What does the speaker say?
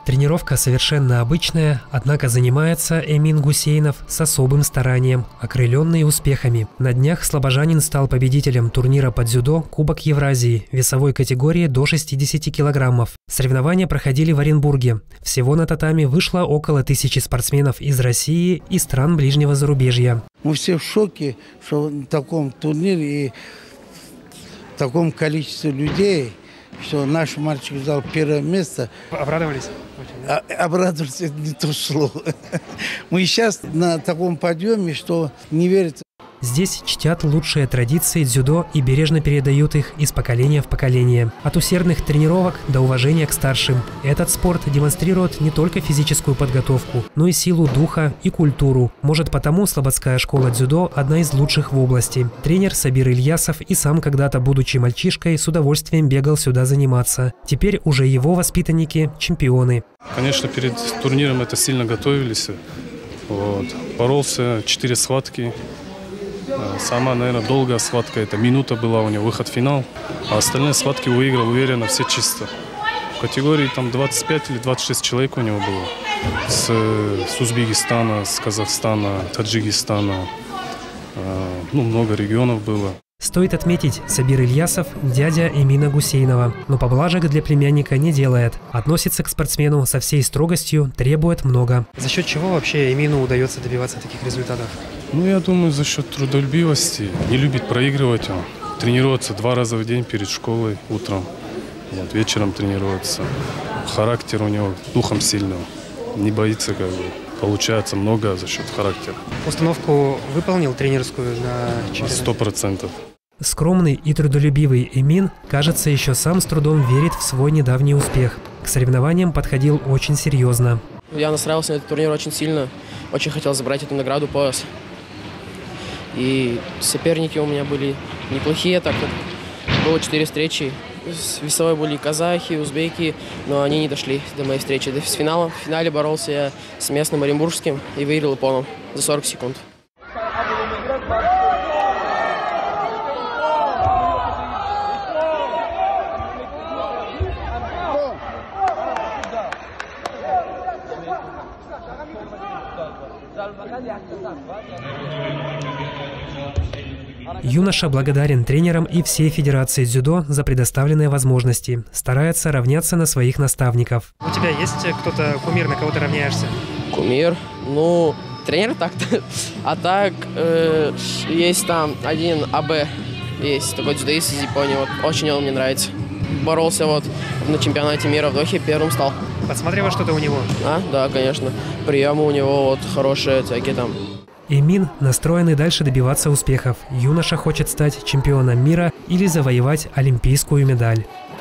Тренировка совершенно обычная, однако занимается Эмин Гусейнов с особым старанием, окрыленный успехами. На днях слобожанин стал победителем турнира по дзюдо «Кубок Евразии» весовой категории до 60 килограммов. Соревнования проходили в Оренбурге. Всего на татами вышло около 1000 спортсменов из России и стран ближнего зарубежья. Мы все в шоке, что в таком турнире и в таком количестве людей, что наш мальчик взял первое место. Обрадовались? Обрадовались, это не то слово. Мы сейчас на таком подъеме, что не верится. Здесь чтят лучшие традиции дзюдо и бережно передают их из поколения в поколение. От усердных тренировок до уважения к старшим. Этот спорт демонстрирует не только физическую подготовку, но и силу духа и культуру. Может, потому слободская школа дзюдо одна из лучших в области. Тренер Сабир Ильясов и сам когда-то, будучи мальчишкой, с удовольствием бегал сюда заниматься. Теперь уже его воспитанники – чемпионы. Конечно, перед турниром это сильно готовились. Боролся 4 схватки. Самая, наверное, долгая схватка, это минута была у него, выход в финал. А остальные схватки выиграл уверенно, все чисто. В категории там 25 или 26 человек у него было. С Узбекистана, с Казахстана, Таджикистана. Много регионов было. Стоит отметить, Сабир Ильясов – дядя Эмина Гусейнова, но поблажек для племянника не делает. Относится к спортсмену со всей строгостью, требует много. За счет чего вообще Эмину удается добиваться таких результатов? Я думаю, за счет трудолюбивости. Не любит проигрывать он. Тренируется 2 раза в день перед школой утром. Вечером тренируется. Характер у него духом сильным. Не боится Получается много за счет характера. Установку выполнил тренерскую на чемпионате? 100%. Скромный и трудолюбивый Эмин, кажется, еще сам с трудом верит в свой недавний успех. К соревнованиям подходил очень серьезно. Я настраивался на этот турнир очень сильно. Очень хотел забрать эту награду, пояс. И соперники у меня были неплохие. Так было 4 встречи. Весовой были казахи, узбеки, но они не дошли до моей встречи. В финале боролся я с местным оренбургским и выиграл японом за 40 секунд. Юноша благодарен тренерам и всей Федерации дзюдо за предоставленные возможности. Старается равняться на своих наставников. У тебя есть кто-то кумир, на кого ты равняешься? Кумир? Тренер так-то. А так, есть там один АБ, есть такой дзюдоист из Японии. Очень он мне нравится. Боролся на чемпионате мира в Дохе, первым стал. Подсматривал что-то у него? Да, конечно. Приемы у него хорошие, всякие там. Эмин настроен и дальше добиваться успехов. Юноша хочет стать чемпионом мира или завоевать олимпийскую медаль.